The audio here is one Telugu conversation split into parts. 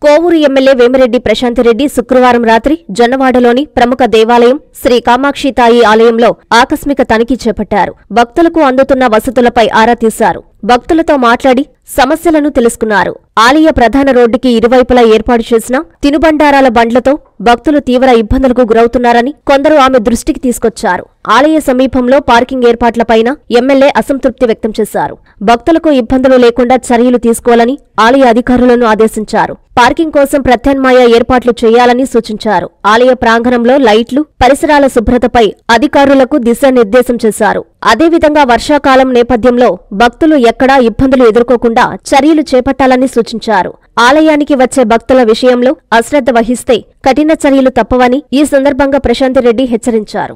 కోవూరు ఎమ్మెల్యే వేమిరెడ్డి ప్రశాంతిరెడ్డి శుక్రవారం రాత్రి జొన్నవాడలోని ప్రముఖ దేవాలయం శ్రీ కామాక్షితాయి ఆలయంలో ఆకస్మిక తనిఖీ చేపట్టారు. భక్తులకు అందుతున్న వసతులపై ఆరా తీశారు. భక్తులతో మాట్లాడి సమస్యలను తెలుసుకున్నారు. ఆలయ ప్రధాన రోడ్డుకి ఇరువైపులా ఏర్పాటు చేసిన తినుబండారాల బండ్లతో భక్తులు తీవ్ర ఇబ్బందులకు గురవుతున్నారని కొందరు ఆమె దృష్టికి తీసుకొచ్చారు. ఆలయ సమీపంలో పార్కింగ్ ఏర్పాట్లపైన ఎమ్మెల్యే అసంతృప్తి వ్యక్తం చేశారు. భక్తులకు ఇబ్బందులు లేకుండా చర్యలు తీసుకోవాలని ఆలయ అధికారులను ఆదేశించారు. పార్కింగ్ కోసం ప్రత్యామ్నాయ ఏర్పాట్లు చేయాలని సూచించారు. ఆలయ ప్రాంగణంలో లైట్లు, పరిసరాల శుభ్రతపై అధికారులకు దిశానిర్దేశం చేశారు. అదేవిధంగా వర్షాకాలం నేపథ్యంలో భక్తులు ఎక్కడా ఇబ్బందులు ఎదుర్కోకుండా చర్యలు చేపట్టాలని సూచించారు. ఆలయానికి వచ్చే భక్తుల విషయంలో అశ్రద్ధ వహిస్తే కఠిన చర్యలు తప్పవని ఈ సందర్భంగా ప్రశాంతిరెడ్డి హెచ్చరించారు.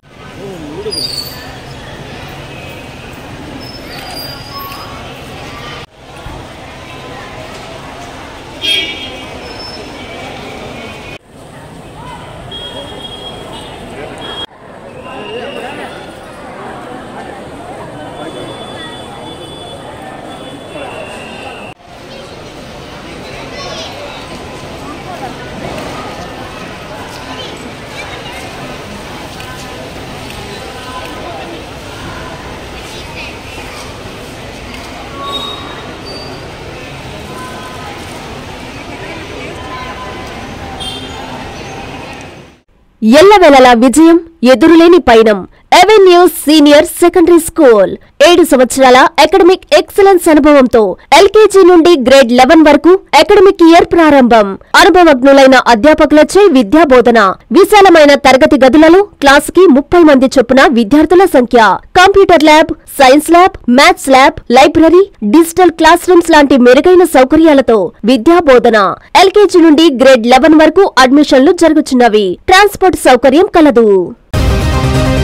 ఎల్లవేళలా విజయం, ఎదురులేని పయనం. అవెన్యూస్ సీనియర్ సెకండరీ స్కూల్ 7 సంవత్సరాల అకాడమిక్ ఎక్సలెన్స్ అనుభవంతో ఎల్కేజీ నుండి గ్రేడ్ 11 వరకు అకాడమిక్ ఇయర్ ప్రారంభం. అనుభవజ్ఞులైన అధ్యాపకులచే విద్యాబోధన. విశాలమైన తరగతి గదులలో క్లాసుకి 30 మంది చొప్పున విద్యార్థుల సంఖ్య. Computer lab, science lab, maths lab, library, digital classrooms లాంటి మెరుగైన సౌకర్యాలతో విద్యాబోధన. ఎల్కేజీ నుండి గ్రేడ్ 11 వరకు అడ్మిషన్లు జరుగుతున్నవి. ట్రాన్స్పోర్ట్ సౌకర్యం కలదు.